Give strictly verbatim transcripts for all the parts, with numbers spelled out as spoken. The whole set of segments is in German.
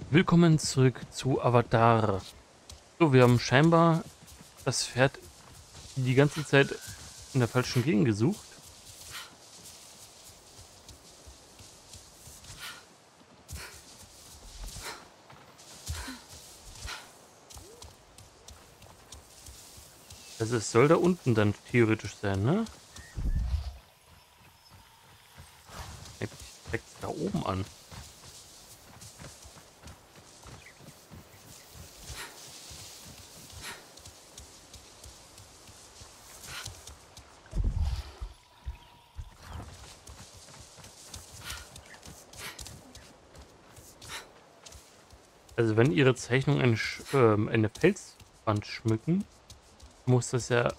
Willkommen zurück zu Avatar. So, wir haben scheinbar das Pferd die ganze Zeit in der falschen Gegend gesucht. Also es soll da unten dann theoretisch sein, ne? Ich zeig's da oben an. Also wenn ihre Zeichnung eine, Sch ähm, eine Felswand schmücken, muss das ja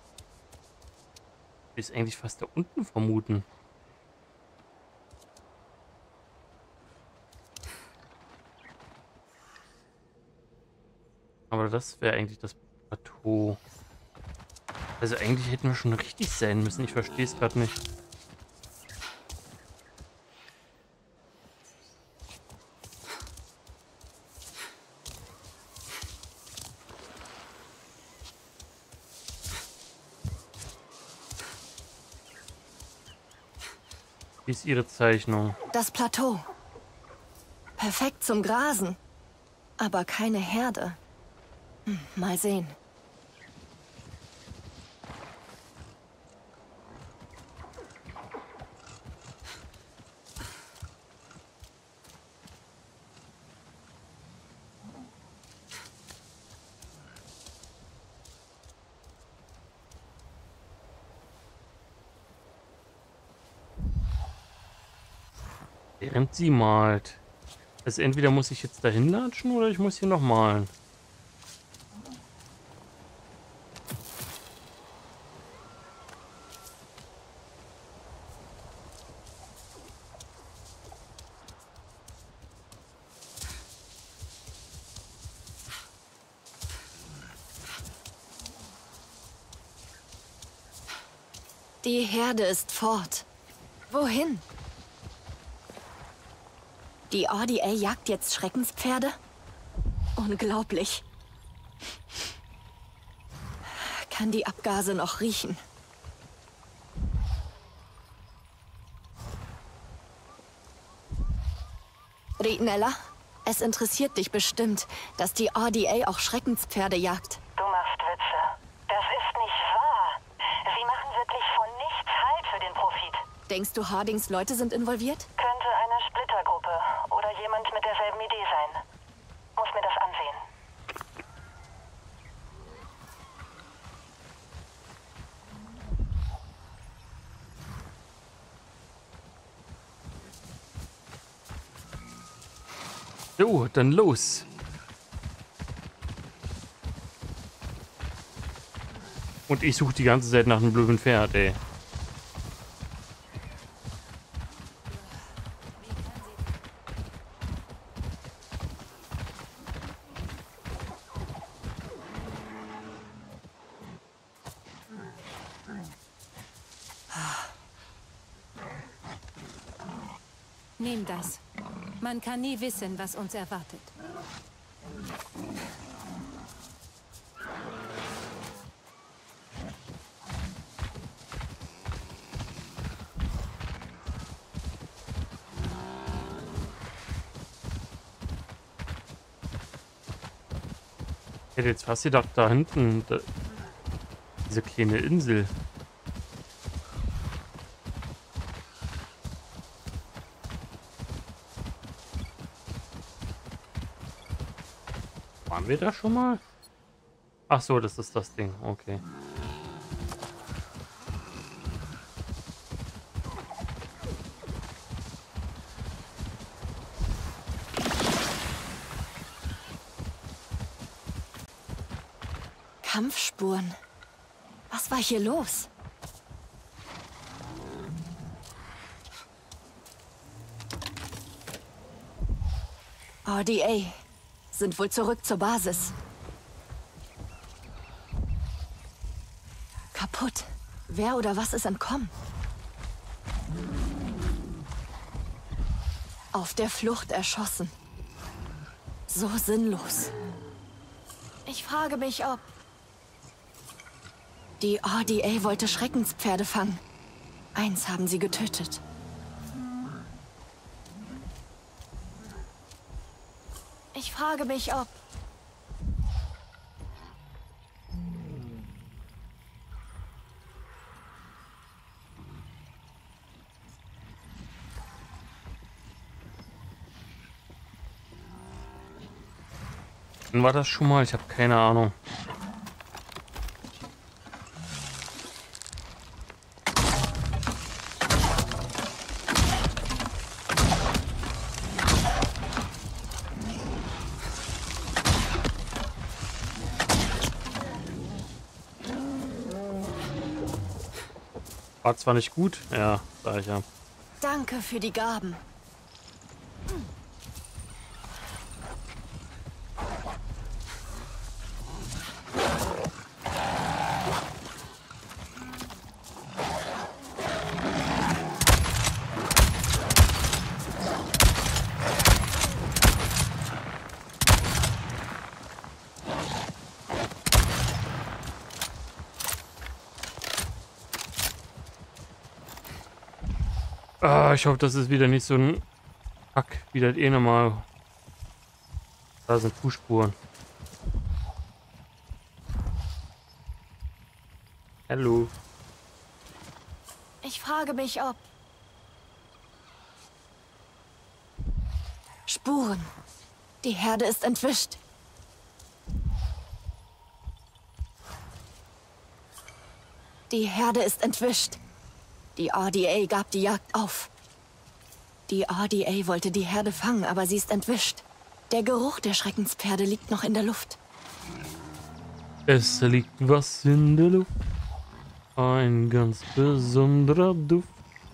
ist eigentlich fast da unten vermuten. Aber das wäre eigentlich das Plateau. Also eigentlich hätten wir schon richtig sein müssen. Ich verstehe es gerade nicht. Wie ist ihre Zeichnung? Das Plateau. Perfekt zum Grasen. Aber keine Herde. Hm, mal sehen. Während sie malt. Also entweder muss ich jetzt dahin latschen oder ich muss hier noch malen. Die Herde ist fort. Wohin? Die R D A jagt jetzt Schreckenspferde? Unglaublich. Kann die Abgase noch riechen? Rietnella, es interessiert dich bestimmt, dass die R D A auch Schreckenspferde jagt. Du machst Witze. Das ist nicht wahr. Sie machen wirklich von nichts Halt für den Profit. Denkst du, Hardings Leute sind involviert? Könnte eine Splittergruppe oder jemand mit derselben Idee sein. Muss mir das ansehen. Jo, dann los. Und ich suche die ganze Zeit nach einem blöden Pferd, ey. Nimm das. Man kann nie wissen, was uns erwartet. Ich hätte jetzt fast gedacht, da hinten, da, diese kleine Insel. Waren wir da schon mal? Ach so, das ist das Ding. Okay. Kampfspuren. Was war hier los? R D A sind wohl zurück zur Basis. Kaputt. Wer oder was ist entkommen? Auf der Flucht erschossen. so sinnlos. Ich frage mich, ob... Die R D A wollte Schreckenspferde fangen. Eins haben sie getötet. Ich frage mich, ob... Wann war das schon mal? Ich habe keine Ahnung. War zwar nicht gut, ja, sag ich ja. Danke für die Gaben. Ah, ich hoffe, das ist wieder nicht so ein Kack, wie das eh nochmal. Da sind Fußspuren. Hallo. Ich frage mich, ob... Spuren. Die Herde ist entwischt. Die Herde ist entwischt. Die R D A gab die Jagd auf. Die R D A wollte die Herde fangen, aber sie ist entwischt. Der Geruch der Schreckenspferde liegt noch in der Luft. Es liegt was in der Luft. Ein ganz besonderer Duft.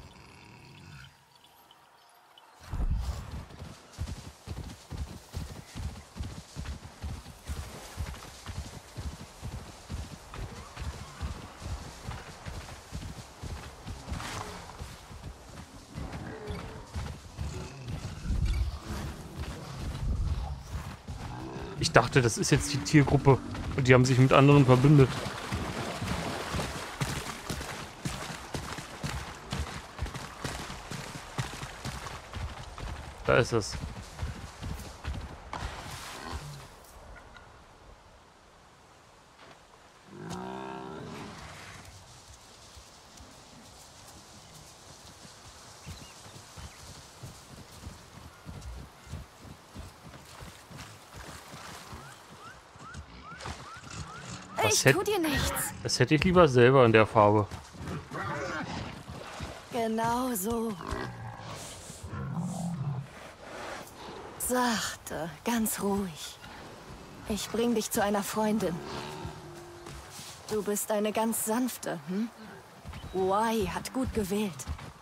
Ich dachte, das ist jetzt die Tiergruppe und die haben sich mit anderen verbündet. Da ist es. Ich hätt- tu dir nichts. Das hätte ich lieber selber in der Farbe. Genau so. Sachte, ganz ruhig. Ich bring dich zu einer Freundin. Du bist eine ganz sanfte, hm? Y hat gut gewählt.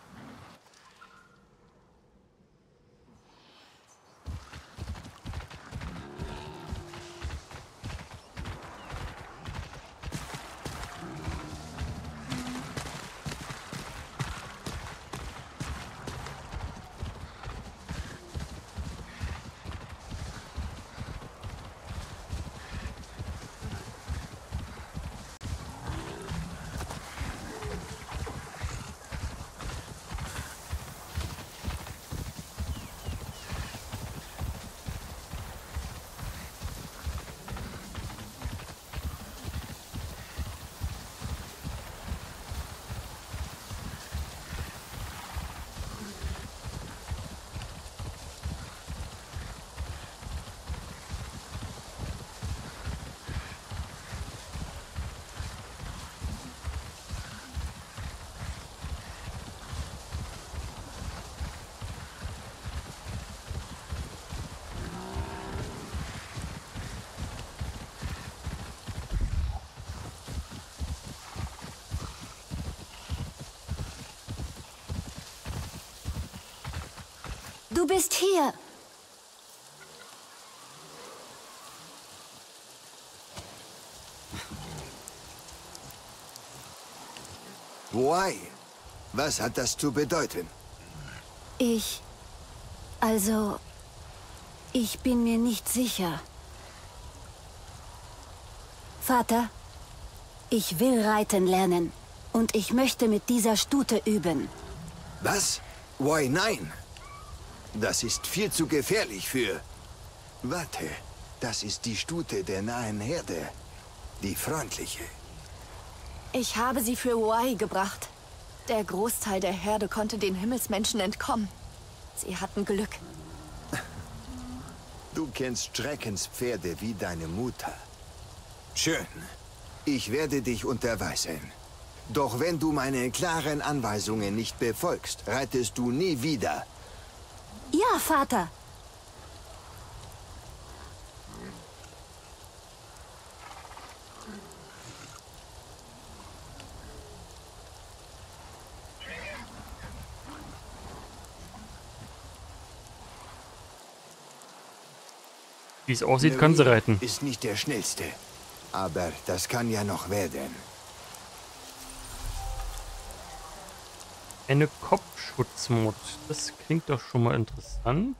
Du bist hier. Why? Was hat das zu bedeuten? Ich... Also... Ich bin mir nicht sicher. Vater, ich will reiten lernen. Und ich möchte mit dieser Stute üben. Was? Why, nein. Das ist viel zu gefährlich für... Warte, das ist die Stute der nahen Herde. Die freundliche. Ich habe sie für Wai gebracht. Der Großteil der Herde konnte den Himmelsmenschen entkommen. Sie hatten Glück. Du kennst Schreckenspferde wie deine Mutter. Schön. Ich werde dich unterweisen. Doch wenn du meine klaren Anweisungen nicht befolgst, reitest du nie wieder. Ja, Vater. Wie es aussieht, kann sie reiten. Ist nicht der schnellste. Aber das kann ja noch werden. Eine Kopfschutzmod. Das klingt doch schon mal interessant.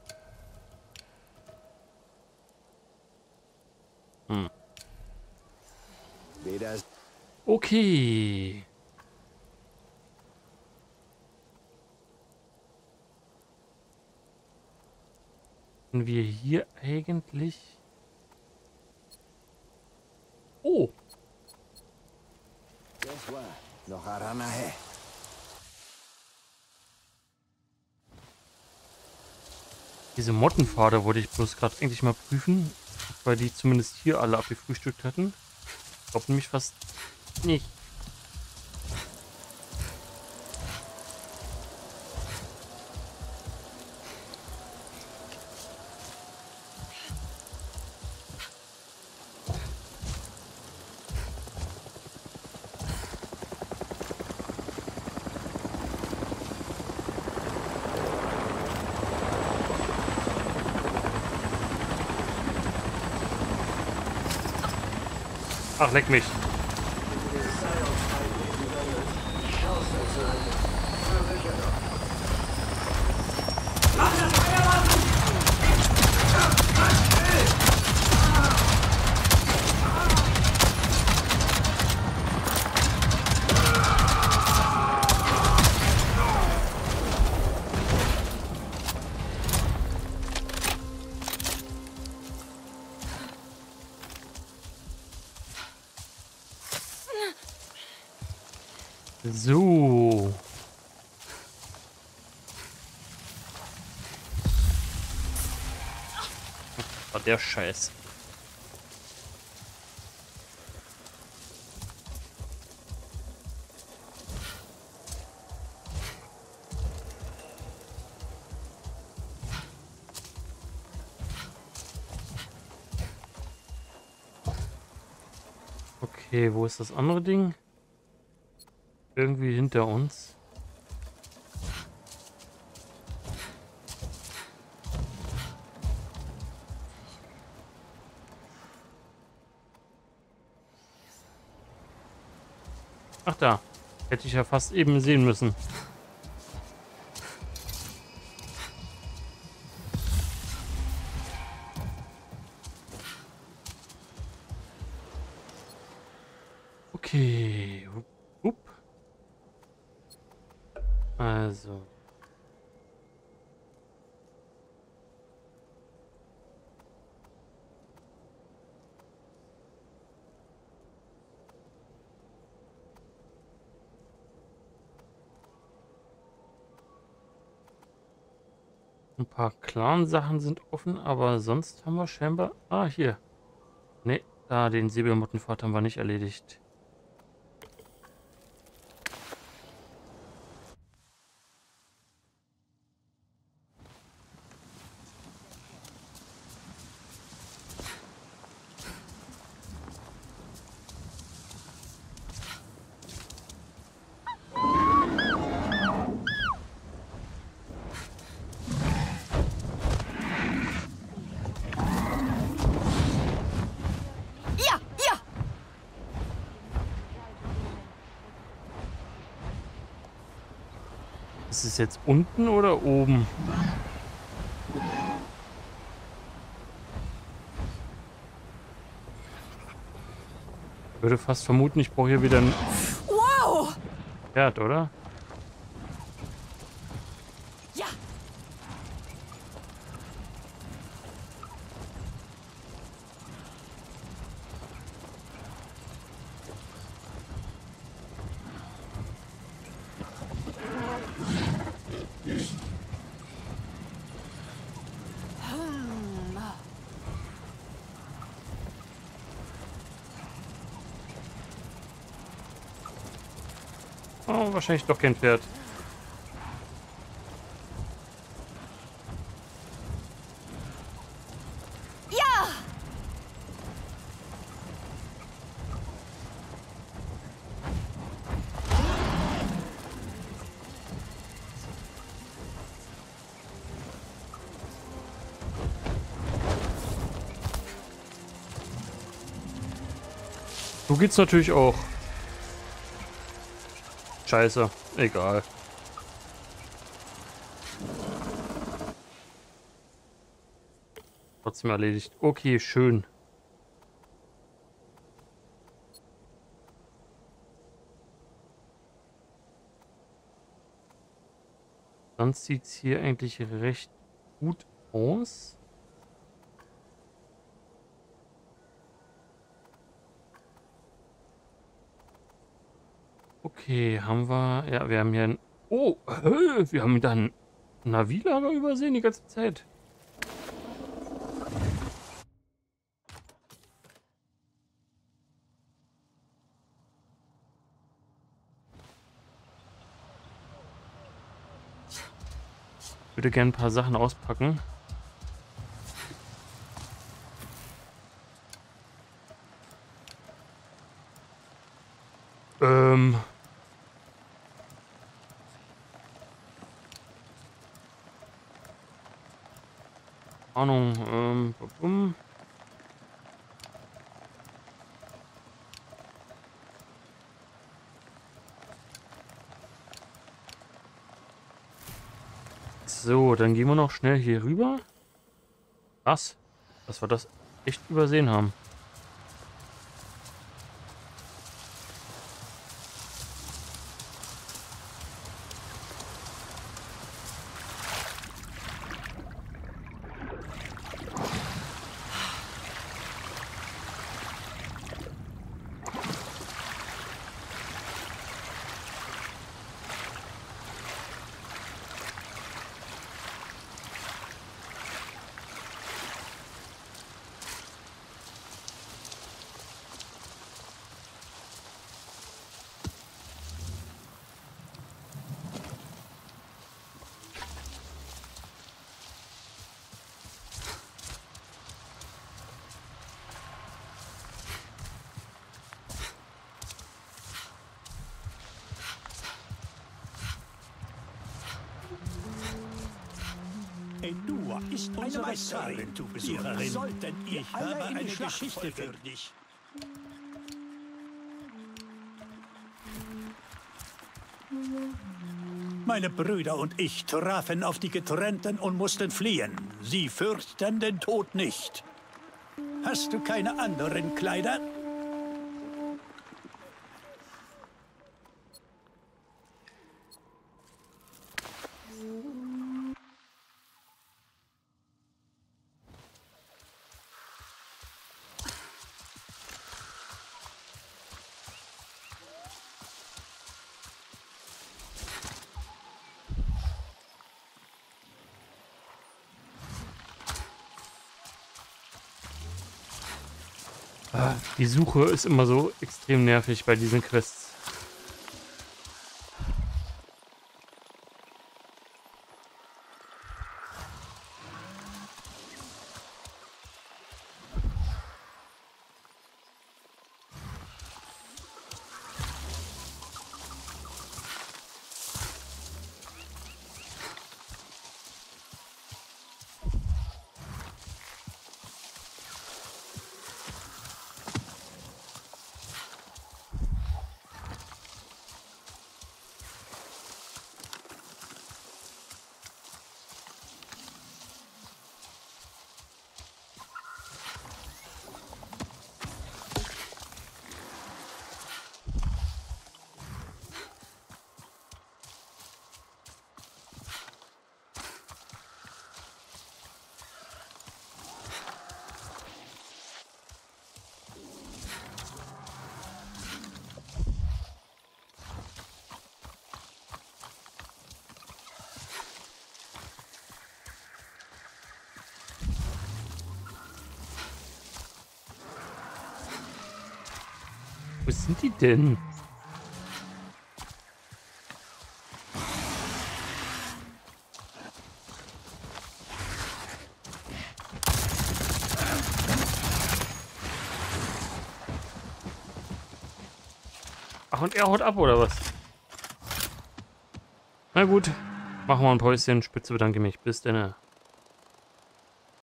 Hm. Weder Okay. Können wir hier eigentlich... Oh. Das war noch Aranahe. Diese Mottenpfade wollte ich bloß gerade eigentlich mal prüfen, weil die zumindest hier alle abgefrühstückt hatten. Ich glaube nämlich fast nicht. Ach, leck mich. So. Was war der Scheiß? Okay, wo ist das andere Ding? Irgendwie hinter uns. Ach da. Hätte ich ja fast eben sehen müssen. Okay. Upp. Also. Ein paar Clan-Sachen sind offen, aber sonst haben wir scheinbar... Ah, hier. Ne, da den Säbelmottenpfad haben wir nicht erledigt. Ja, ja! Ist es jetzt unten oder oben? Ich würde fast vermuten, ich brauche hier wieder ein Wow! Pferd, oder? Ja! Oh, wahrscheinlich doch kein Pferd. Ja! So geht's natürlich auch. Scheiße, egal. Trotzdem erledigt. Okay, schön. Sonst sieht es hier eigentlich recht gut aus. Okay, haben wir... Ja, wir haben hier ein... Oh, äh, wir haben da ein Navilager übersehen die ganze Zeit. Ich würde gerne ein paar Sachen auspacken. Ähm... Ahnung, ähm, bum. So, dann gehen wir noch schnell hier rüber. Was? Dass wir das echt übersehen haben. Edua ist unsere Meisterin, Besucherin. Sollten ich habe eine Geschichte für dich. Meine Brüder und ich trafen auf die Getrennten und mussten fliehen. Sie fürchten den Tod nicht. Hast du keine anderen Kleider? Die Suche ist immer so extrem nervig bei diesen Quests. Wo sind die denn? Ach, und er haut ab, oder was? Na gut, machen wir ein Päuschen. Spitze bedanke mich. Bis dann.